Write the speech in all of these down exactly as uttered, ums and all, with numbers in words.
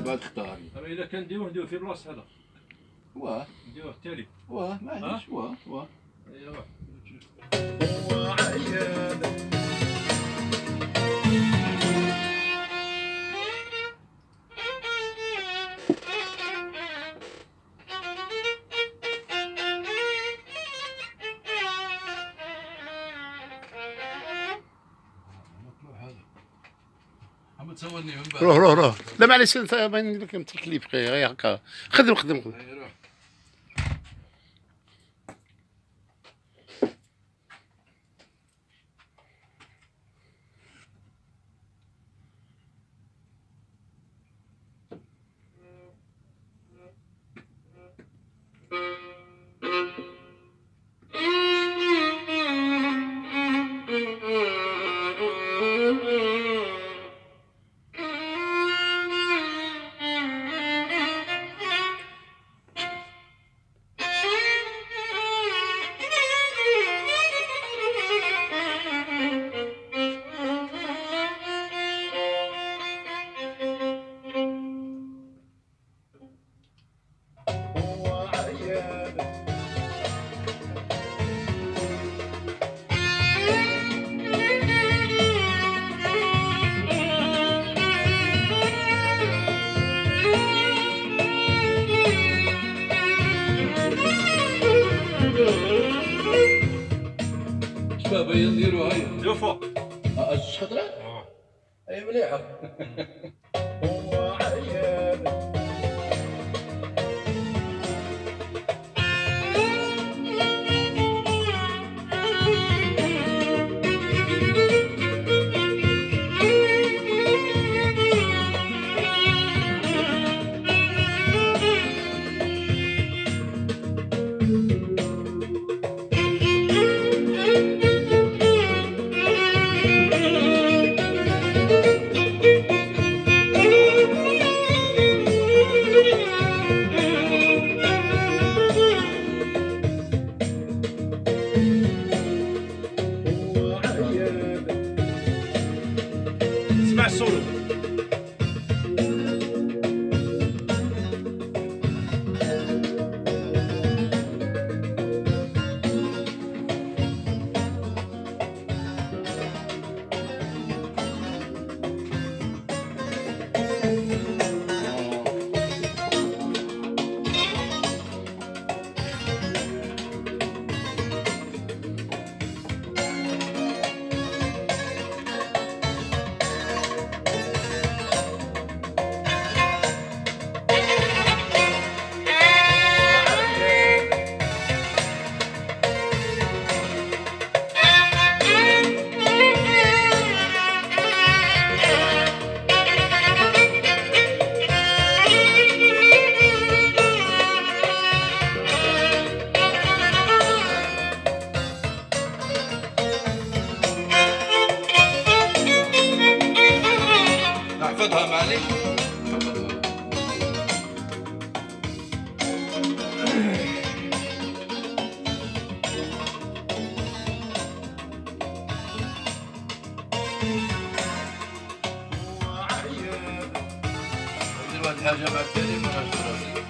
بهذا الطاري. اما الا كان نديروه نديروه في بلاصه هذا. واه نديروه التالي. واه معليش واه واه. ايوا. تصورني من بعد. روح روح روح. لا معليش انت باين لك تكليف غير هكا. خدم خدم خدم. شباب هيا نديرو هيا. نديرو فوق. اه الشطرة؟ اه. اي مليحة. اسمع السولو. احفظها معليش. ندير واحد الحاجة مع التالي ما غاش راسي.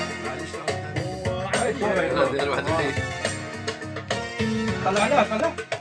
طلعناه طلع.